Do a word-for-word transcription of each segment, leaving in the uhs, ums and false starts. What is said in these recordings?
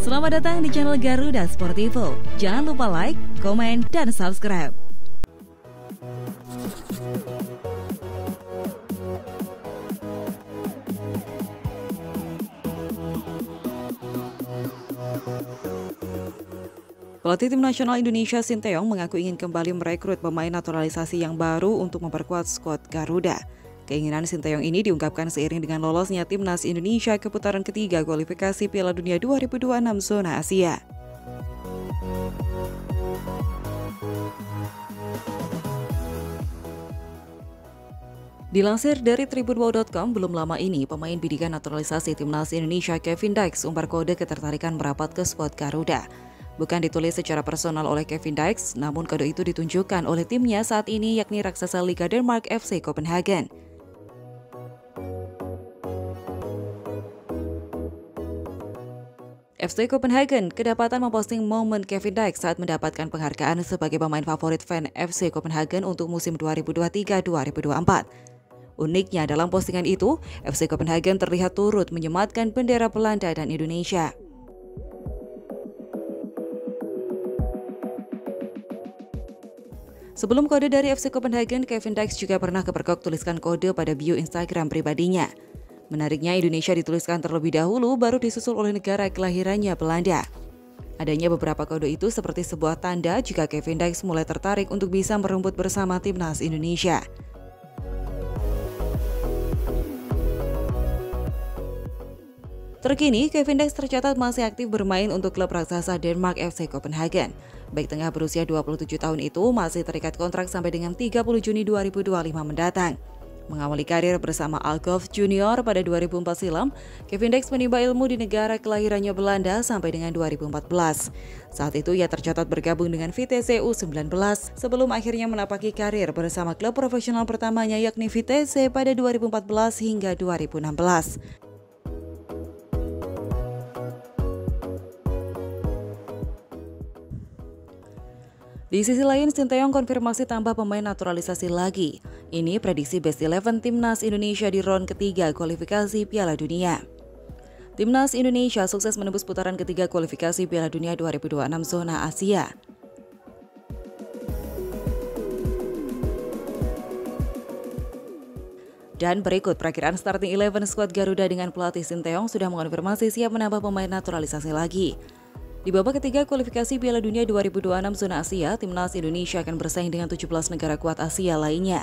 Selamat datang di channel Garuda Sportivo. Jangan lupa like, komen, dan subscribe. Pelatih Tim Nasional Indonesia Sinteyong mengaku ingin kembali merekrut pemain naturalisasi yang baru untuk memperkuat skuad Garuda. Keinginan Sinteyong ini diungkapkan seiring dengan lolosnya Timnas Indonesia ke putaran ketiga kualifikasi Piala Dunia dua ribu dua puluh enam zona Asia. Dilansir dari tribunwow dot com, belum lama ini pemain bidikan naturalisasi Timnas Indonesia Kevin Dykes umbar kode ketertarikan merapat ke skuad Garuda. Bukan ditulis secara personal oleh Kevin Dykes, namun kode itu ditunjukkan oleh timnya saat ini, yakni raksasa Liga Denmark F C Copenhagen. F C Copenhagen kedapatan memposting momen Kevin Dykes saat mendapatkan penghargaan sebagai pemain favorit fan F C Copenhagen untuk musim dua ribu dua puluh tiga dua ribu dua puluh empat. Uniknya dalam postingan itu, F C Copenhagen terlihat turut menyematkan bendera Belanda dan Indonesia. Sebelum kode dari F C Copenhagen, Kevin Dykes juga pernah kepergok tuliskan kode pada bio Instagram pribadinya. Menariknya, Indonesia dituliskan terlebih dahulu, baru disusul oleh negara kelahirannya Belanda. Adanya beberapa kode itu seperti sebuah tanda jika Kevin Dykes mulai tertarik untuk bisa merumput bersama Timnas Indonesia. Terkini, Kevin Dykes tercatat masih aktif bermain untuk klub raksasa Denmark F C Copenhagen. Baik tengah berusia dua puluh tujuh tahun itu masih terikat kontrak sampai dengan tiga puluh Juni dua ribu dua puluh lima mendatang. Mengawali karir bersama Alkhoff Junior pada dua ribu empat silam, Kevin Dykes menimba ilmu di negara kelahirannya Belanda sampai dengan dua ribu empat belas. Saat itu ia tercatat bergabung dengan Vitesse U sembilan belas sebelum akhirnya menapaki karir bersama klub profesional pertamanya yakni Vitesse pada dua ribu empat belas hingga dua ribu enam belas. Di sisi lain, Sinteyong konfirmasi tambah pemain naturalisasi lagi. Ini prediksi Best Eleven Timnas Indonesia di round ketiga kualifikasi Piala Dunia. Timnas Indonesia sukses menembus putaran ketiga kualifikasi Piala Dunia dua ribu dua puluh enam zona Asia. Dan berikut perakiraan starting eleven skuad Garuda dengan pelatih Sinteyong sudah mengonfirmasi siap menambah pemain naturalisasi lagi. Di babak ketiga kualifikasi Piala Dunia dua ribu dua puluh enam zona Asia, Timnas Indonesia akan bersaing dengan tujuh belas negara kuat Asia lainnya.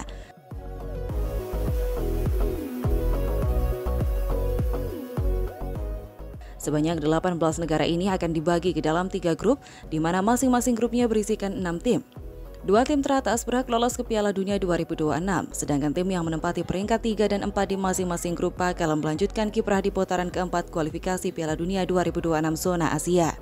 Sebanyak delapan belas negara ini akan dibagi ke dalam tiga grup, di mana masing-masing grupnya berisikan enam tim. Dua tim teratas berhak lolos ke Piala Dunia dua ribu dua puluh enam, sedangkan tim yang menempati peringkat tiga dan empat di masing-masing grup bakal melanjutkan kiprah di putaran keempat kualifikasi Piala Dunia dua ribu dua puluh enam zona Asia.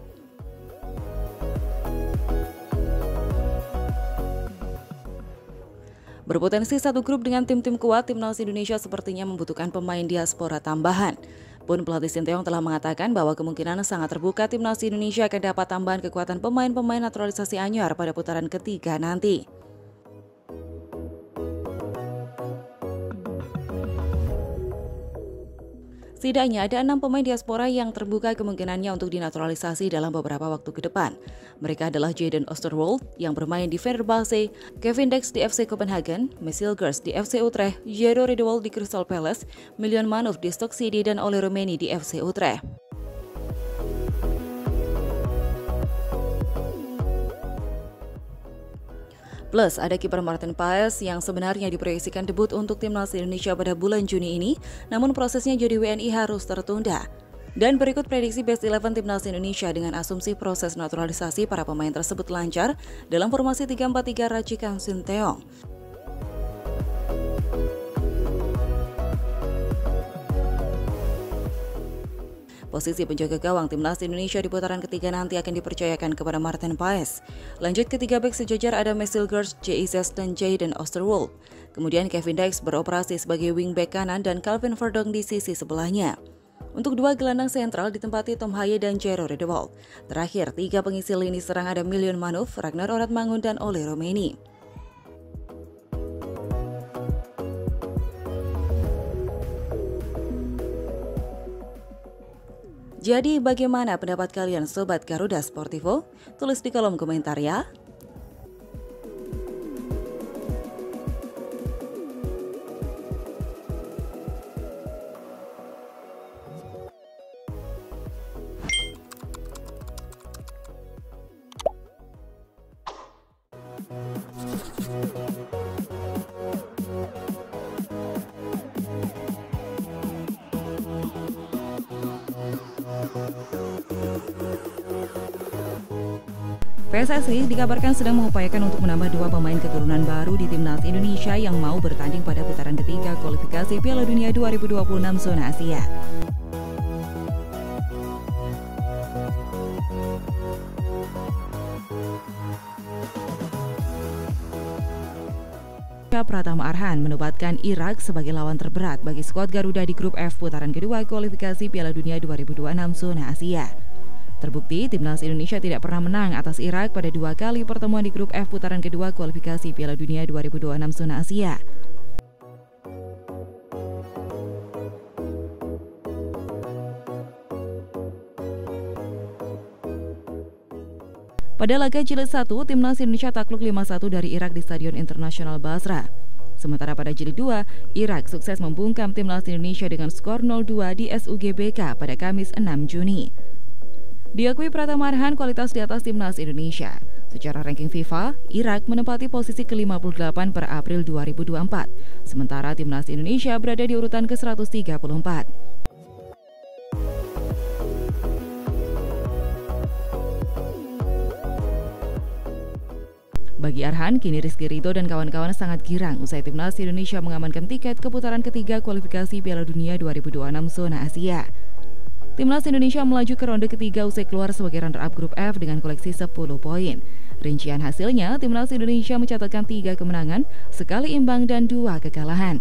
Berpotensi satu grup dengan tim-tim kuat, Timnas Indonesia sepertinya membutuhkan pemain diaspora tambahan. Pun pelatih Sinteyong telah mengatakan bahwa kemungkinan sangat terbuka Timnas Indonesia akan dapat tambahan kekuatan pemain-pemain naturalisasi anyar pada putaran ketiga nanti. Setidaknya ada enam pemain diaspora yang terbuka kemungkinannya untuk dinaturalisasi dalam beberapa waktu ke depan. Mereka adalah Jadon Oosterwolde yang bermain di Fenerbahce, Kevin Dykes di F C Copenhagen, Messilgers di F C Utrecht, Jero Riedewald di Crystal Palace, Milan Manov di Stoke City, dan Ole Romeni di F C Utrecht. Plus, ada kiper Maarten Paes yang sebenarnya diproyeksikan debut untuk Timnas Indonesia pada bulan Juni ini, namun prosesnya jadi W N I harus tertunda. Dan berikut prediksi Best Eleven Timnas Indonesia dengan asumsi proses naturalisasi para pemain tersebut lancar dalam formasi tiga empat tiga racikan Sinteyong. Posisi penjaga gawang Timnas Indonesia di putaran ketiga nanti akan dipercayakan kepada Maarten Paes. Lanjut ketiga bek sejajar ada Messilgers, J I Zes, dan Jadon Oosterwolde. Kemudian Kevin Dykes beroperasi sebagai wingback kanan dan Calvin Verdonk di sisi sebelahnya. Untuk dua gelandang sentral ditempati Tom Haye dan Jero Riedewald. Terakhir, tiga pengisi lini serang ada Milan Manov, Ragnar Oratmangun, dan Ole Romeni. Jadi bagaimana pendapat kalian Sobat Garuda Sportivo? Tulis di kolom komentar ya. P S S I dikabarkan sedang mengupayakan untuk menambah dua pemain keturunan baru di timnas Indonesia yang mau bertanding pada putaran ketiga kualifikasi Piala Dunia dua ribu dua puluh enam zona Asia. Pratama Arhan menobatkan Irak sebagai lawan terberat bagi skuad Garuda di grup F putaran kedua kualifikasi Piala Dunia dua ribu dua puluh enam zona Asia. Terbukti, timnas Indonesia tidak pernah menang atas Irak pada dua kali pertemuan di grup F putaran kedua kualifikasi Piala Dunia dua ribu dua puluh enam zona Asia. Pada laga jilid satu, timnas Indonesia takluk lima satu dari Irak di Stadion Internasional Basra. Sementara pada jilid dua, Irak sukses membungkam timnas Indonesia dengan skor nol dua di S U G B K pada Kamis enam Juni. Diakui Pratama Arhan kualitas di atas timnas Indonesia. Secara ranking FIFA, Irak menempati posisi ke lima puluh delapan per April dua ribu dua puluh empat, sementara timnas Indonesia berada di urutan ke seratus tiga puluh empat. Bagi Arhan, kini Rizky Ridho dan kawan-kawan sangat girang usai timnas Indonesia mengamankan tiket ke putaran ketiga kualifikasi Piala Dunia dua ribu dua puluh enam zona Asia. Timnas Indonesia melaju ke ronde ketiga usai keluar sebagai runner-up grup F dengan koleksi sepuluh poin. Rincian hasilnya, timnas Indonesia mencatatkan tiga kemenangan, sekali imbang dan dua kekalahan.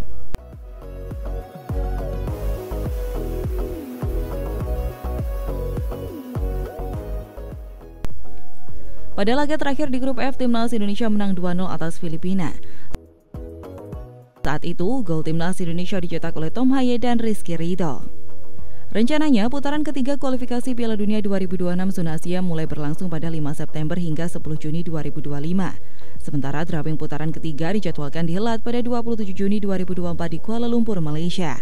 Pada laga terakhir di grup F, timnas Indonesia menang dua nol atas Filipina. Saat itu, gol timnas Indonesia dicetak oleh Tom Haye dan Rizky Ridho. Rencananya, putaran ketiga kualifikasi Piala Dunia dua ribu dua puluh enam zona Asia mulai berlangsung pada lima September hingga sepuluh Juni dua ribu dua puluh lima. Sementara drafting putaran ketiga dijadwalkan dihelat pada dua puluh tujuh Juni dua ribu dua puluh empat di Kuala Lumpur, Malaysia.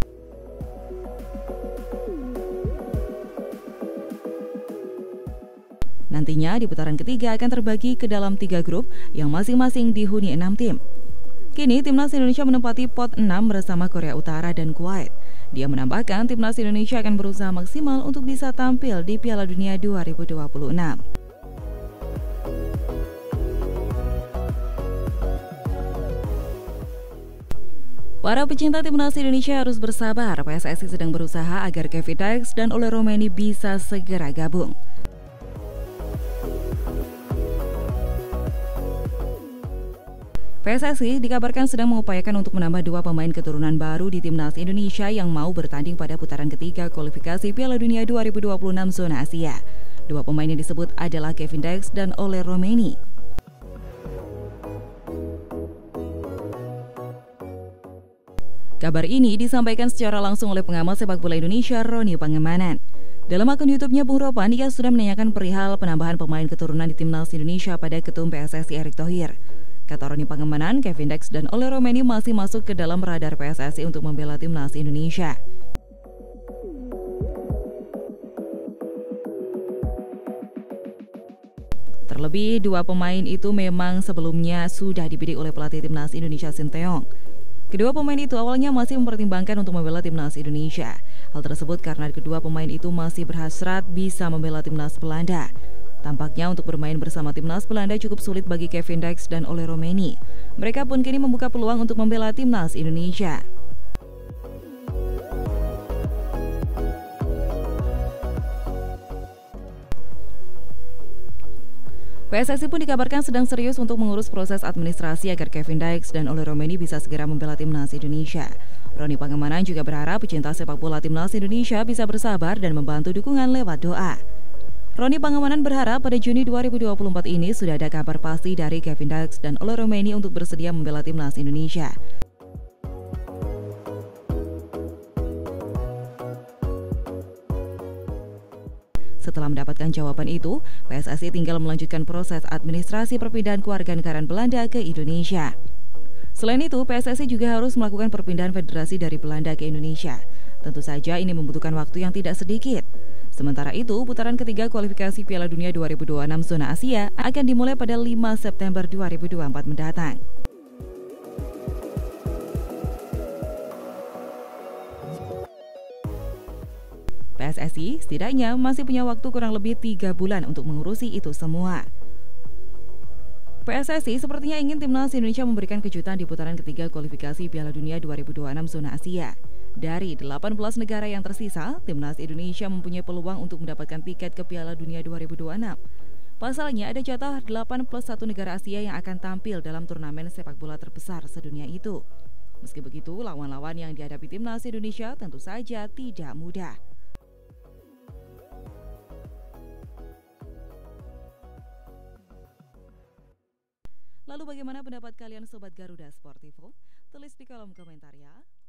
Nantinya di putaran ketiga akan terbagi ke dalam tiga grup yang masing-masing dihuni enam tim. Kini timnas Indonesia menempati pot enam bersama Korea Utara dan Kuwait. Dia menambahkan timnas Indonesia akan berusaha maksimal untuk bisa tampil di Piala Dunia dua ribu dua puluh enam. Para pecinta timnas Indonesia harus bersabar. P S S I sedang berusaha agar Kevin Dykes dan Ole Roemeny bisa segera gabung. P S S I dikabarkan sedang mengupayakan untuk menambah dua pemain keturunan baru di timnas Indonesia yang mau bertanding pada putaran ketiga kualifikasi Piala Dunia dua ribu dua puluh enam zona Asia. Dua pemain yang disebut adalah Kevin Dykes dan Ole Roemeny. Kabar ini disampaikan secara langsung oleh pengamat sepak bola Indonesia Roni Pangemanan. Dalam akun YouTube-nya Bung Ropan, ia sudah menanyakan perihal penambahan pemain keturunan di timnas Indonesia pada Ketum P S S I Erick Thohir. Kata Roni Pangemanan, Kevin Dykes dan Ole Roemeny masih masuk ke dalam radar P S S I untuk membela timnas Indonesia. Terlebih, dua pemain itu memang sebelumnya sudah dibidik oleh pelatih timnas Indonesia Sinteyong. Kedua pemain itu awalnya masih mempertimbangkan untuk membela timnas Indonesia. Hal tersebut karena kedua pemain itu masih berhasrat bisa membela timnas Belanda. Tampaknya untuk bermain bersama timnas Belanda cukup sulit bagi Kevin Dykes dan Ole Roemeny. Mereka pun kini membuka peluang untuk membela timnas Indonesia. P S S I pun dikabarkan sedang serius untuk mengurus proses administrasi agar Kevin Dykes dan Ole Roemeny bisa segera membela timnas Indonesia. Roni Pangemanan juga berharap pecinta sepak bola timnas Indonesia bisa bersabar dan membantu dukungan lewat doa. Roni Pangemanan berharap pada Juni dua ribu dua puluh empat ini sudah ada kabar pasti dari Kevin Dykes dan Ole Roemeny untuk bersedia membela timnas Indonesia. Setelah mendapatkan jawaban itu, P S S I tinggal melanjutkan proses administrasi perpindahan kewarganegaraan Belanda ke Indonesia. Selain itu, P S S I juga harus melakukan perpindahan federasi dari Belanda ke Indonesia. Tentu saja ini membutuhkan waktu yang tidak sedikit. Sementara itu, putaran ketiga kualifikasi Piala Dunia dua ribu dua puluh enam zona Asia akan dimulai pada lima September dua ribu dua puluh empat mendatang. P S S I setidaknya masih punya waktu kurang lebih tiga bulan untuk mengurusi itu semua. P S S I sepertinya ingin timnas Indonesia memberikan kejutan di putaran ketiga kualifikasi Piala Dunia dua ribu dua puluh enam zona Asia. Dari delapan belas negara yang tersisa, timnas Indonesia mempunyai peluang untuk mendapatkan tiket ke Piala Dunia dua ribu dua puluh enam. Pasalnya ada jatah delapan plus satu negara Asia yang akan tampil dalam turnamen sepak bola terbesar sedunia itu. Meski begitu, lawan-lawan yang dihadapi timnas Indonesia tentu saja tidak mudah. Lalu bagaimana pendapat kalian Sobat Garuda Sportivo? Tulis di kolom komentar ya.